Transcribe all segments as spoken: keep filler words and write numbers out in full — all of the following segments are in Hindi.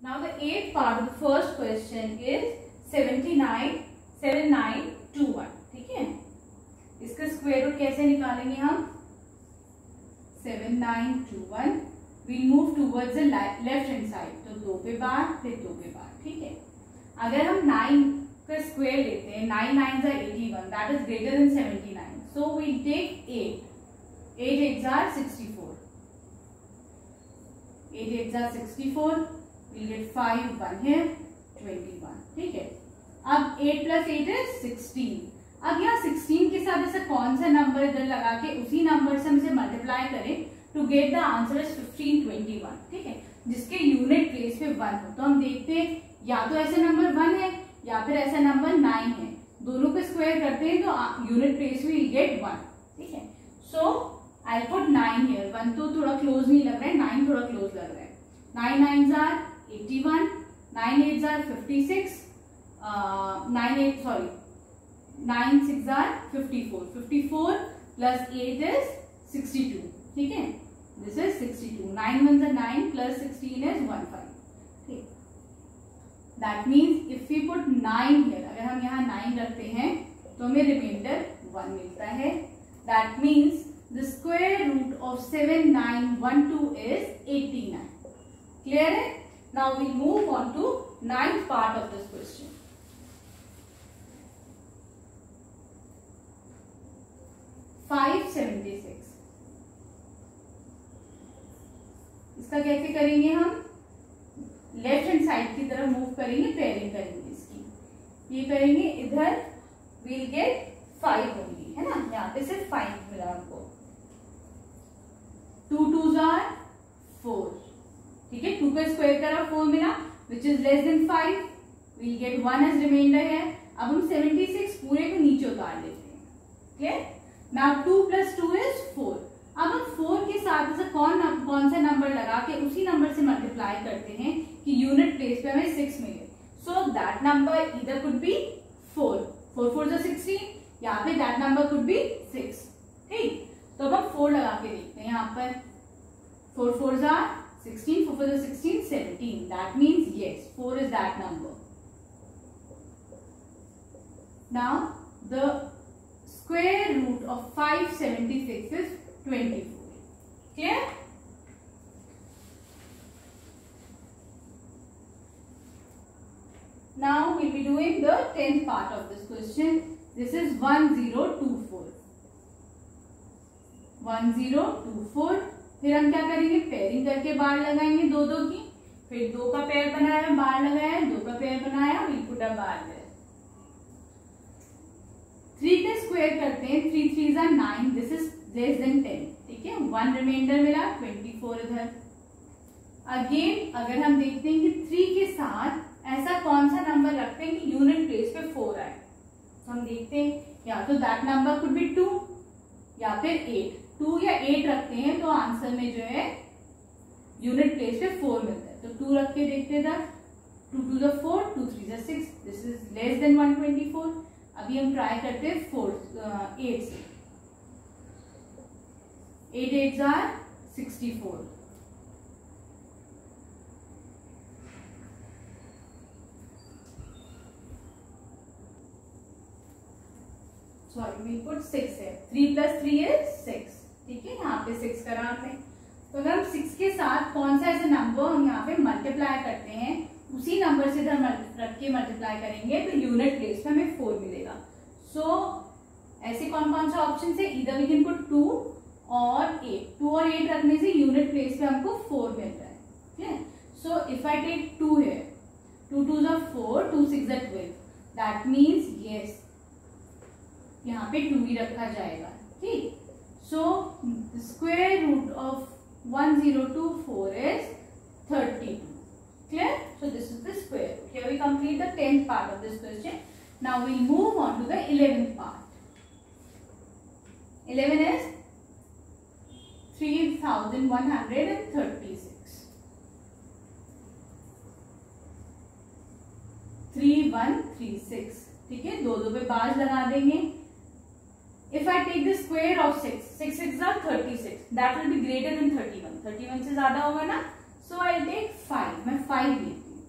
Now the eighth part of the first question is seventy-nine seven nine two one. ठीक है, इसका स्क्वायर रूट कैसे निकालेंगे हम? Seven nine two one. We'll move towards the left hand side. तो दो पे बार फिर दो पे बार. ठीक है, अगर हम नाइन का स्क्वायर लेते हैं, नाइन नाइन जा eighty one, that is greater than seventy nine. So we take eight. Eight eight जा सिक्सटी फोर. एट एट जा sixty four. We'll get five one here, twenty-one. ठीक है, अब eight plus eight is sixteen. अब यहाँ sixteen के साथ ऐसा कौन सा नंबर इधर लगा के उसी नंबर से हम इसे मल्टीप्लाई करें to get the answer is fifteen twenty one. ठीक है, जिसके यूनिट प्लेस पे वन हो. तो हम देखते हैं या तो ऐसा नंबर वन है या फिर ऐसा नंबर नाइन है. दोनों को स्क्वायर करते हैं तो यूनिट प्लेस में विल गेट वन. ठीक है, so I will put nine here. One तो थोड़ा क्लोज नहीं लग रहा है, नाइन थोड़ा क्लोज लग रहा है. नाइन नाइन जार eighty-one, nine eights are fifty-six, uh, nine eight sorry, nine six are fifty-four. fifty-four plus eight is sixty-two. ठीक है, this is sixty-two. nine ones are nine plus sixteen is one five. ठीक, that means if we put nine here, अगर हम यहाँ nine रखते हैं तो हमें रिमाइंडर one मिलता है. That means the square root of seven nine one two is eighty-nine. Clear है? Now we move on to ninth part of this question. five seventy-six. इसका कैसे करेंगे हम? लेफ्ट हैंड साइड की तरफ मूव करेंगे, पेयरिंग करेंगे इसकी. ये करेंगे इधर, we'll get five होंगी, है ना. यहाँ पे सिर्फ फाइव मिला हमको. टू टू जार फोर. ठीक है, टू का स्क्वायर करा फोर मिला which is less than five. We'll get one as reminder है. अब हम सेवेंटी सिक्स पूरे को नीचे उतार लेते हैं. Clear? Now two plus two is four. अब हम फोर के साथ ऐसा कौन कौन सा नंबर लगा के उसी नंबर से मल्टीप्लाई करते हैं कि यूनिट प्लेस पे हमें सिक्स मिले. सो दैट नंबर इधर could be four. Four four जो सिक्सटीन, यहाँ पे that number could be six. ठीक, तो अब हम फोर लगा के देखते हैं. यहाँ पर फोर फोर जा sixteen, four four is sixteen, seventeen. That means yes, four is that number. Now the square root of five seventy-six is twenty-four. Clear? Now we'll be doing the tenth part of this question. This is one zero two four. one zero two four. फिर हम क्या करेंगे? पेयरिंग करके बार लगाएंगे दो दो की. फिर दो का पेयर बनाया, बार लगाया, दो का पेयर बनाया, will put a bar there. Three के स्क्वायर करते हैं. थ्री थ्री जा nine. This is less than ten. ठीक है, वन रिमाइंडर मिला, ट्वेंटी फोर इधर. अगेन अगर हम देखते हैं कि थ्री के साथ ऐसा कौन सा नंबर रखते हैं कि यूनिट प्लेस पे फोर आए, तो हम देखते हैं या तो that number could be two या फिर एट. टू या एट रखते हैं तो आंसर में जो है यूनिट प्लेस पे फोर मिलता है. तो टू रख के देखते हैं. Two two the four, two three the six. This is less than one twenty four. अभी हम ट्राई करते हैं फोर एट से. Eight eight are sixty four. Sorry we put six है. Three plus three is six. ठीक है, यहाँ पे सिक्स कराते हैं. तो अगर हम सिक्स के साथ कौन सा ऐसा नंबर हम यहाँ पे मल्टीप्लाई करते हैं उसी नंबर से इधर रख के मल्टीप्लाई करेंगे तो यूनिट प्लेस पे हमें फोर मिलेगा. सो so, ऐसे कौन कौन सा ऑप्शन है? इधर वी कैन पुट टू और एट. टू और एट रखने से यूनिट प्लेस पे हमको फोर मिल रहा है. ठीक है, so if I take two है, टू टू जा फोर, टू सिक्स जा ट्वेल्व. दैट मीन्स यस, यहाँ पे टू ही रखा जाएगा. ठीक, so the square root of one zero two four is thirty-two. Clear? So this is the square root. Here we complete the tenth part of this question. Now we move on to the eleventh part. eleven is three thousand one hundred thirty-six. three one three six. ठीक है, दो दो पे बाज लगा देंगे. If I take the square of six, six six are thirty-six. That will be greater than thirty-one. thirty-one से ज्यादा होगा ना, so I'll take five. मैं five लेती हूँ.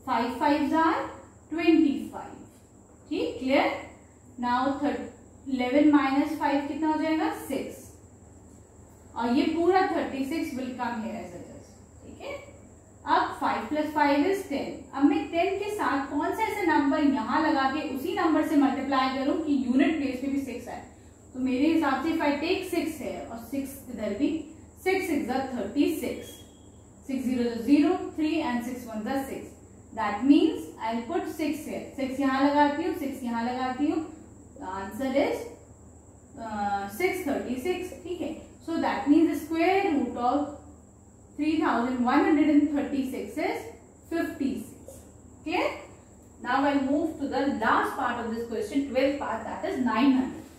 Five five are twenty five. ठीक, clear. Now eleven minus five कितना हो जाएगा? सिक्स. और ये पूरा thirty six will come here as it is. ठीक है. अब five plus five is ten. अब मैं टेन के साथ कौन सा ऐसे नंबर यहां लगा के उसी नंबर से मल्टीप्लाई करूं कि यूनिट प्लेस पे भी सिक्स आए. तो मेरे हिसाब से इफ आई टेक सिक्स है और सिक्स इधर भी, सिक्स सिक्स ज़ा थर्टी सिक्स, सिक्स जीरो ज़ा zero, three and six one ज़ा six. That means I will put six here. Six यहां लगाती हूँ, सिक्स यहां लगाती हूँ. The answer is six thirty six. ठीक है. So that means square root of three thousand one hundred thirty-six is fifty-six. Clear? Now I'll move to the last part of this question, twelfth part, that is nine hundred.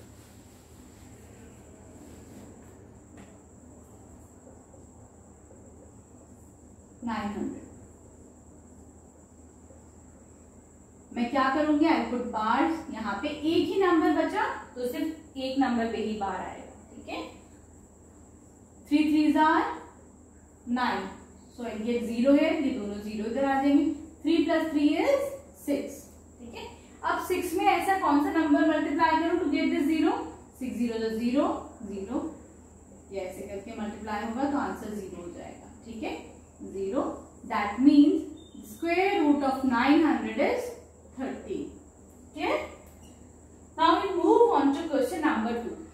nine hundred. मैं क्या करूंगी? I put bars. यहाँ पे एक ही नंबर बचा तो सिर्फ एक नंबर पे ही बार आएगा. ठीक है. थ्री थ्री जार nine. So I get zero है. ये दोनों जीरो इधर आ जाएंगे. Three plus three is six. ठीक है. अब सिक्स में ऐसा कौन सा नंबर मल्टीप्लाई करूं to get this zero? Six zero जो जीरो, जीरो. ये ऐसे करके मल्टीप्लाई होगा तो आंसर जीरो हो जाएगा. ठीक है. Zero. That means square root of nine hundred is thirty. Clear? Now we move on to question number to.